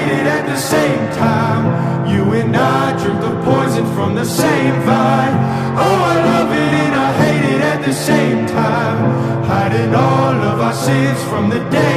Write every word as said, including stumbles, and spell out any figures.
hate it at the same time. You and I drink the poison from the same vine. Oh, I love it and I hate it at the same time, hiding all of our sins from the day.